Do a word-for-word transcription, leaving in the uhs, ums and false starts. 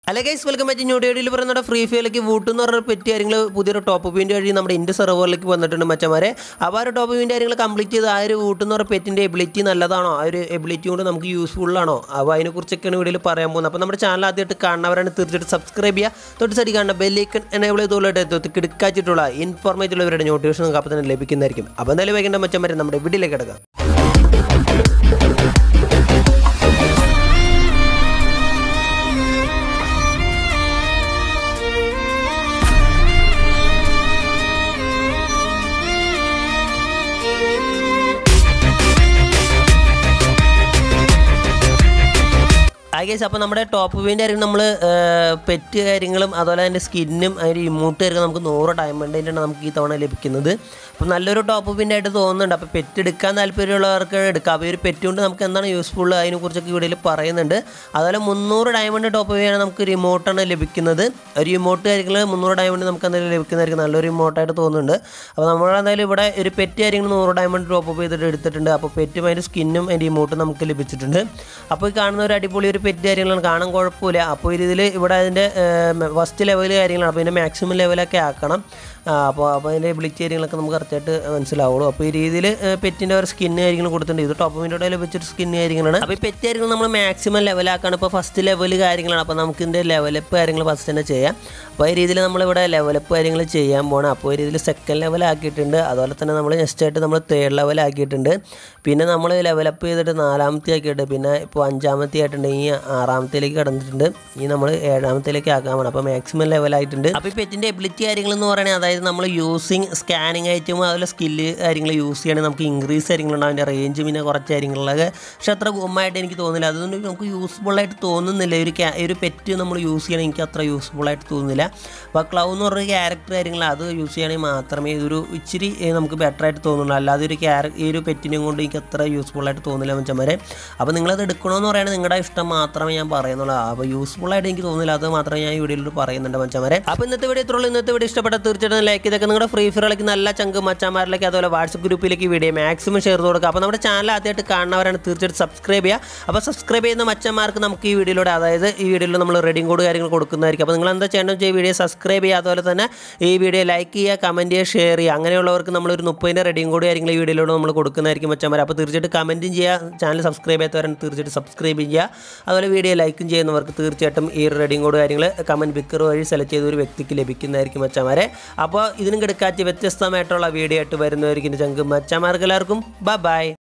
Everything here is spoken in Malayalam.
Hello guys, welcome back to new video. Now, free fire like vote to our pet area. Put top of India in the Indus server like one to Machamare. Our top of India complete the I vote to our pet in the ability and Ladano, ability to them useful. Lano. Our Inokurchekan video paramon upon our channel at the Karnavar and third subscribe. Third Sadigan bell icon enable the letter to catch it all. Informative notation of Captain Lepic in the Kim. Abandale Vaganda Machamare number video like I guess upon the top of India, pet and skin, I removed no diamond and Namkita on a lipkin. From the top of India to the owner, a petted canal period, the Kavir petun, Namkana useful, I know Kurchaki Paran and other Munur diamond top of Namki remote and a lipkin. A remote Munur diamond Namkana lipkin, a remote at the owner. Amara a petty no diamond drop away the edited up a petty skin and remote Namkilipichit. Upon Radipoli. Petition കാണാൻ കുഴപ്പമില്ല അപ്പോൾ ഇതിൽ ഇവിടെ അതിന്റെ ഫസ്റ്റ് ലെവൽ കാര്യങ്ങളാണ് പിന്നെ മാക്സിമം ലെവലൊക്കെ ആക്കണം അപ്പോൾ അപ്പോൾ അതിന്റെ എബിലിറ്റി കാര്യങ്ങളൊക്കെ നമുക്ക് കറക്റ്റായിട്ട് മനസ്സിലാവുള്ളൂ അപ്പോൾ ഈ രീതിയിൽ പെറ്റിന്റെ ഒരു സ്കിൻ കാര്യങ്ങൾ കൊടുത്തിട്ടുണ്ട് ഇത് ടോപ്പ് വിൻഡോയിൽ വെച്ചിട്ട് സ്കിൻ കാര്യങ്ങളാണ് അപ്പോൾ ഈ പെറ്റ് കാര്യങ്ങൾ നമ്മൾ മാക്സിമം ലെവലാക്കാണ് ഇപ്പോൾ ഫസ്റ്റ് ലെവൽ കാര്യങ്ങളാണ് അപ്പോൾ നമുക്ക് ഇതിന്റെ ലെവലപ്പ് കാര്യങ്ങൾ ഫസ്റ്റ് തന്നെ ചെയ്യാം അപ്പോൾ ഈ രീതിയിൽ നമ്മൾ ഇവിടെ ലെവലപ്പ് കാര്യങ്ങൾ ചെയ്യാൻ പോകണം അപ്പോൾ ഈ രീതിയിൽ സെക്കൻഡ് ലെവൽ ആക്കിയിട്ടുണ്ട് അതുപോലെ തന്നെ നമ്മൾ നെക്സ്റ്റ് ആയിട്ട് നമ്മൾ തേർഡ് ലെവൽ ആക്കിയിട്ടുണ്ട് പിന്നെ നമ്മൾ ലെവലപ്പ് ചെയ്തിട്ട് നാലാമത്തെ ആക്കിയിട്ട് പിന്നെ ഇപ്പോൾ അഞ്ചാമത്തെ ആയിട്ടുണ്ട് ഈ ആറാമത്തേലേക്ക് കടന്നിട്ടുണ്ട് ഇനി നമ്മൾ ഏഴാമത്തേലേക്ക് ആക്കാൻ വേണം അപ്പോൾ മാക്സിമം ലെവലായിട്ടുണ്ട് അപ്പോൾ ഈ പെറ്റിൻ്റെ എബിലിറ്റി കാര്യങ്ങൾ എന്ന് പറയുന്നത് അതായത് നമ്മൾ യൂസിങ് സ്കാനിങ് ഐറ്റം അതുപോലെ സ്കില്ല് കാര്യങ്ങൾ യൂസ് ചെയ്യണമെങ്കിൽ നമുക്ക് ഇൻക്രീസ് കാര്യങ്ങളുണ്ടാവും അതിൻ്റെ റേഞ്ച് പിന്നെ കുറച്ച് കാര്യങ്ങളൊക്കെ പക്ഷെ അത്ര ഗുമ്മായിട്ട് എനിക്ക് തോന്നുന്നില്ല അതുകൊണ്ട് നമുക്ക് യൂസ്ഫുള്ളായിട്ട് തോന്നുന്നില്ല ഒരു ഒരു പെറ്റ് നമ്മൾ യൂസ് ചെയ്യണമെങ്കിൽ എനിക്ക് അത്ര യൂസ്ഫുള്ളായിട്ട് തോന്നുന്നില്ല അപ്പോൾ ക്ലൗ എന്ന് പറഞ്ഞ ക്യാരക്ടർ കാര്യങ്ങൾ അത് യൂസ് ചെയ്യണമെങ്കിൽ മാത്രമേ ഇതൊരു ഇച്ചിരി നമുക്ക് ബെറ്ററായിട്ട് തോന്നുള്ളൂ അല്ലാതെ ഒരു ക്യാര ഈ ഒരു പെറ്റിനെയും കൊണ്ട് എനിക്ക് അത്ര യൂസ്ഫുള്ളായിട്ട് തോന്നില്ല മച്ചന്മാരെ അപ്പോൾ നിങ്ങളത് എടുക്കണമെന്ന് പറയുന്നത് നിങ്ങളുടെ ഇഷ്ടം മാത്രമേ ഞാൻ പറയുന്നുള്ളൂ അപ്പോൾ യൂസ്ഫുള്ളായിട്ട് എനിക്ക് തോന്നില്ല അത് മാത്രമേ ഞാൻ ഈ വീഡിയോയിൽ പറയുന്നുണ്ട് മച്ചന്മാരെ അപ്പോൾ ഇന്നത്തെ വീഡിയോ ഇത്രയുള്ളൂ ഇന്നത്തെ വീഡിയോ ഇഷ്ടപ്പെട്ട തീർച്ചയായിട്ടും ലൈക്ക് ചെയ്തൊക്കെ നിങ്ങളുടെ ഫ്രീ ഫയറിലേക്ക് നല്ല ചങ്ക് മച്ചന്മാരിലേക്ക് അതുപോലെ വാട്സപ്പ് ഗ്രൂപ്പിലേക്ക് വീഡിയോ മാക്സിമം ഷെയർ ചെയ്ത് കൊടുക്കുക അപ്പോൾ നമ്മുടെ ചാനൽ ആദ്യമായിട്ട് കാണുന്നവരാണ് തീർച്ചയായിട്ടും സബ്സ്ക്രൈബ് ചെയ്യുക അപ്പോൾ സബ്സ്ക്രൈബ് ചെയ്യുന്ന മച്ചന്മാർക്ക് നമുക്ക് ഈ വീഡിയോയിലൂടെ അതായത് ഈ വീഡിയോയിൽ നമ്മൾ റെഡിങ് കോഡ് കാര്യങ്ങൾ കൊടുക്കുന്നതായിരിക്കും അപ്പോൾ നിങ്ങൾ എന്താ ചെയ്യേണ്ടത് ഈ വീഡിയോ സബ്സ്ക്രൈബ് ചെയ്യുക അതുപോലെ തന്നെ ഈ വീഡിയോ ലൈക്ക് ചെയ്യുക കമൻറ്റ് ചെയ്യുക ഷെയർ ചെയ്യുക അങ്ങനെയുള്ളവർക്ക് നമ്മളൊരു മുപ്പതിൻ്റെ റെഡിങ് കോഡ് കാര്യങ്ങൾ ഈ വീഡിയോയിലൂടെ നമ്മൾ കൊടുക്കുന്നതായിരിക്കും മച്ചന്മാർ അപ്പോൾ തീർച്ചയായിട്ടും കമൻറ്റും ചെയ്യുക ചാനൽ സബ്സ്ക്രൈബ് ചെയ്യാത്തവരാണ് തീർച്ചയായിട്ടും സബ്സ്ക്രൈബ് ചെയ്യുക അതുപോലെ വീഡിയോ ലൈക്കും ചെയ്യുന്നവർക്ക് തീർച്ചയായിട്ടും ഈ റെഡിങ് കോഡ് കാര്യങ്ങൾ കമൻറ്റ് പിക്കർ വഴി സെലക്ട് ചെയ്ത ഒരു വ്യക്തിക്ക് ലഭിക്കുന്നതായിരിക്കും മച്ചന്മാരെ അപ്പോൾ ഇതിനും കിടക്കാച്ച വ്യത്യസ്തമായിട്ടുള്ള വീഡിയോ ആയിട്ട് വരുന്നവരിക്കും ചങ്ക് മച്ചന്മാർക്ക് എല്ലാവർക്കും ബൈ ബൈ.